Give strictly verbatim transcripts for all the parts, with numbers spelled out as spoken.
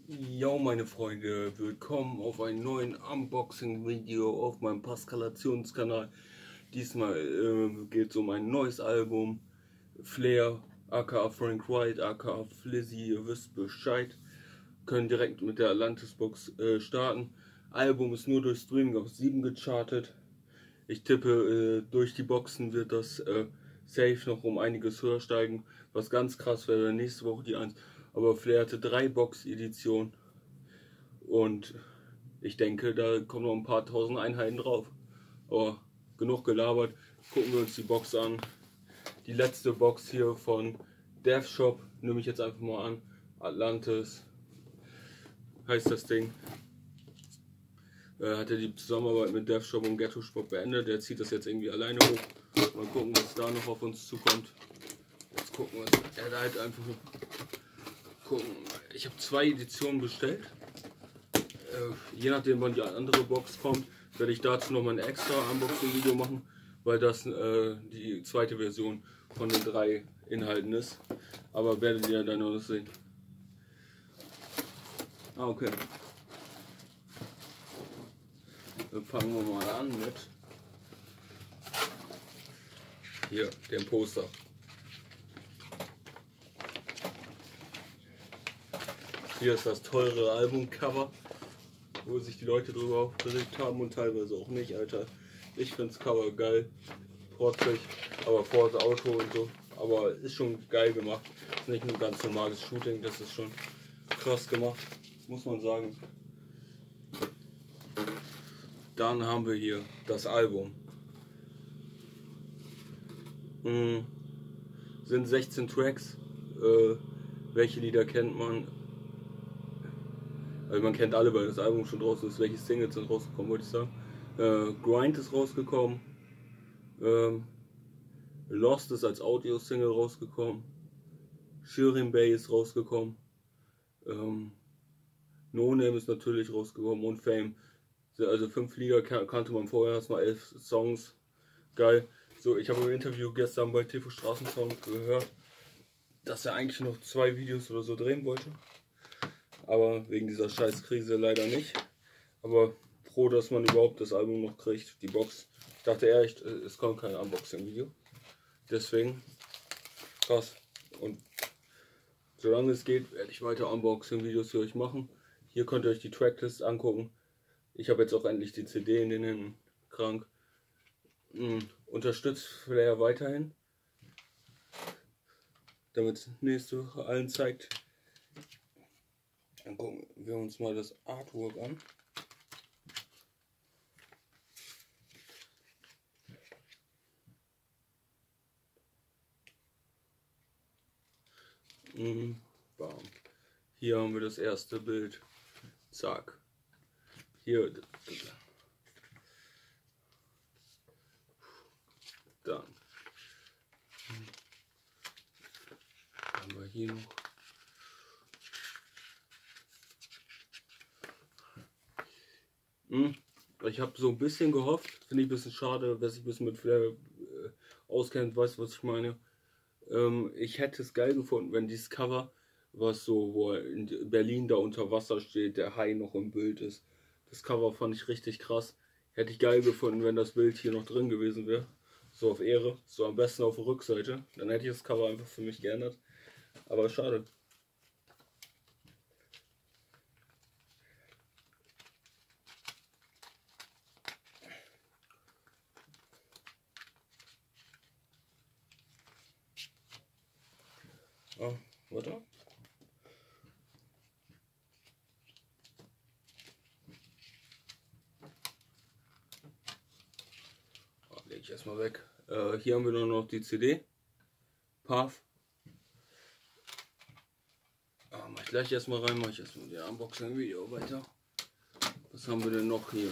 Jo meine Freunde, willkommen auf einem neuen Unboxing-Video auf meinem Paskalationskanal. Diesmal äh, geht es um ein neues Album, Flair, aka Frank White, aka Flizzy, ihr wisst Bescheid. Können direkt mit der Atlantis-Box äh, starten. Album ist nur durch Streaming auf sieben gechartet. Ich tippe, äh, durch die Boxen wird das äh, safe noch um einiges höher steigen. Was ganz krass wäre, nächste Woche die eins. Aber Flair hatte drei Box-Editionen. Und ich denke, da kommen noch ein paar tausend Einheiten drauf. Aber genug gelabert. Gucken wir uns die Box an. Die letzte Box hier von Dev Shop nehme ich jetzt einfach mal an. Atlantis heißt das Ding. Äh, hat er die Zusammenarbeit mit Dev Shop und Ghetto Shop beendet. Der zieht das jetzt irgendwie alleine hoch. Mal gucken, was da noch auf uns zukommt. Jetzt gucken wir uns. Er da halt einfach gucken. Ich habe zwei Editionen bestellt. Äh, je nachdem, wann die andere Box kommt, werde ich dazu noch mal ein extra Unboxing-Video machen, weil das äh, die zweite Version von den drei Inhalten ist. Aber werdet ihr dann noch sehen. Ah, okay. Dann fangen wir mal an mit hier dem Poster. Hier ist das teure Albumcover, wo sich die Leute drüber aufgeregt haben und teilweise auch nicht, Alter. Ich finde das Cover geil, protzig, aber vor das Auto und so. Aber ist schon geil gemacht. Ist nicht nur ganz normales Shooting, das ist schon krass gemacht, muss man sagen. Dann haben wir hier das Album. Hm, sind sechzehn Tracks. Äh, welche Lieder kennt man? Also man kennt alle, weil das Album schon draußen ist. Welche Singles sind rausgekommen, wollte ich sagen. Äh, Grind ist rausgekommen. Ähm, Lost ist als Audio-Single rausgekommen. Shirin Bay ist rausgekommen. Ähm, No Name ist natürlich rausgekommen und Fame. Also fünf Lieder kannte man vorher, erstmal elf Songs. Geil. So, ich habe im Interview gestern bei T V Straßensound gehört, dass er eigentlich noch zwei Videos oder so drehen wollte. Aber wegen dieser scheiß Krise leider nicht. Aber froh, dass man überhaupt das Album noch kriegt, die Box. Ich dachte echt, es kommt kein Unboxing-Video. Deswegen krass. Und solange es geht, werde ich weiter Unboxing-Videos für euch machen. Hier könnt ihr euch die Tracklist angucken. Ich habe jetzt auch endlich die C D in den Händen. Krank. Hm. Unterstützt Flair weiterhin, damit es nächste Woche allen zeigt. Dann gucken wir uns mal das Artwork an. Mhm. Bam. Hier haben wir das erste Bild. Zack. Hier. Dann haben wir hier noch. Hm. Ich habe so ein bisschen gehofft, finde ich ein bisschen schade, wer sich ein bisschen mit Flair äh, auskennt, weiß, was ich meine. Ähm, ich hätte es geil gefunden, wenn dieses Cover, was so, wo er in Berlin da unter Wasser steht, der Hai noch im Bild ist. Das Cover fand ich richtig krass. Hätte ich geil gefunden, wenn das Bild hier noch drin gewesen wäre. So auf Ehre, so am besten auf der Rückseite. Dann hätte ich das Cover einfach für mich geändert. Aber schade. Ah, warte. Oh, leg ich erstmal weg. Äh, hier haben wir nur noch die C D. Path. Ah, mach ich gleich erstmal rein, mach ich erstmal die Unboxing-Video weiter. Was haben wir denn noch hier?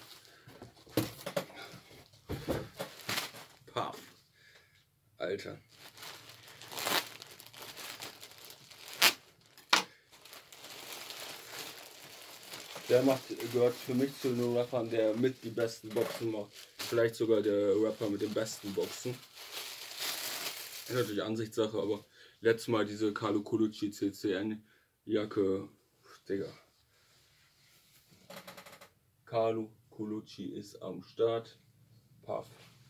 Path. Alter. Der macht, gehört für mich zu den Rappern, der mit die besten Boxen macht. Vielleicht sogar der Rapper mit den besten Boxen. Ist natürlich Ansichtssache, aber letztes Mal diese Carlo Colucci C C N Jacke, Digga. Carlo Colucci ist am Start. Paff.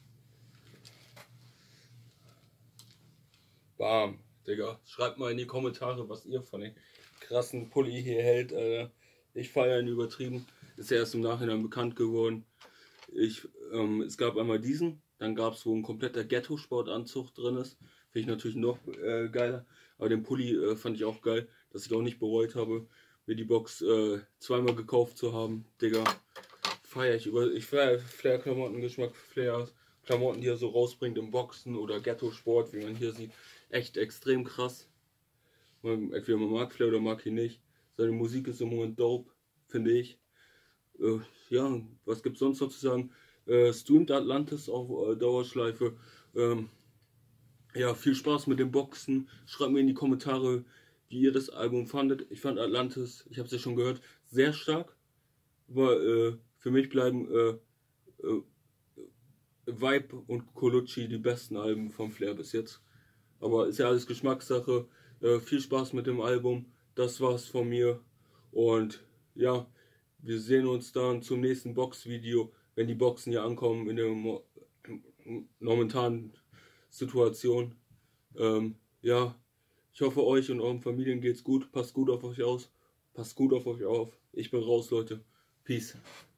Bam, Digga. Schreibt mal in die Kommentare, was ihr von dem krassen Pulli hier hält, Alter. Ich feiere ihn übertrieben. Ist ja erst im Nachhinein bekannt geworden. Ich, ähm, es gab einmal diesen, dann gab es, wo ein kompletter Ghetto-Sportanzug drin ist. Finde ich natürlich noch äh, geiler. Aber den Pulli äh, fand ich auch geil, dass ich auch nicht bereut habe, mir die Box äh, zweimal gekauft zu haben. Digga, feiere ich über. Ich feiere Flair-Klamotten-Geschmack, Flair-Klamotten, die er so rausbringt im Boxen oder Ghetto-Sport, wie man hier sieht. Echt extrem krass. Man, entweder man mag Flair oder mag ihn nicht. Seine Musik ist im Moment dope, finde ich. Äh, ja, was gibt es sonst noch zu sagen? Äh, streamt Atlantis auf äh, Dauerschleife. Ähm, ja, viel Spaß mit dem Boxen. Schreibt mir in die Kommentare, wie ihr das Album fandet. Ich fand Atlantis, ich habe es ja schon gehört, sehr stark. Aber äh, für mich bleiben äh, äh, Vibe und Colucci die besten Alben von Flair bis jetzt. Aber ist ja alles Geschmackssache. Äh, viel Spaß mit dem Album. Das war's von mir. Und ja, wir sehen uns dann zum nächsten Box-Video, wenn die Boxen hier ankommen in der mo momentanen Situation. Ähm, ja, ich hoffe, euch und euren Familien geht's gut. Passt gut auf euch aus. Passt gut auf euch auf. Ich bin raus, Leute. Peace.